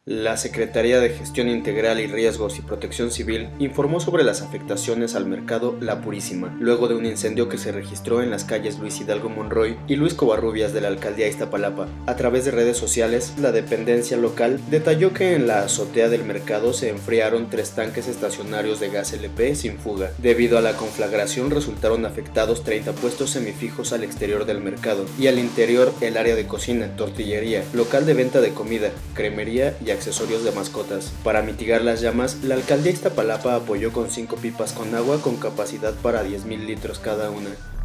La Secretaría de Gestión Integral y Riesgos y Protección Civil informó sobre las afectaciones al mercado La Purísima, luego de un incendio que se registró en las calles Luis Hidalgo Monroy y Luis Covarrubias de la alcaldía Iztapalapa. A través de redes sociales, la dependencia local detalló que en la azotea del mercado se enfriaron 3 tanques estacionarios de gas LP sin fuga. Debido a la conflagración resultaron afectados 30 puestos semifijos al exterior del mercado y al interior el área de cocina, tortillería, local de venta de comida, cremería y accesorios de mascotas. Para mitigar las llamas, la alcaldía Iztapalapa apoyó con 5 pipas con agua con capacidad para 10,000 litros cada una.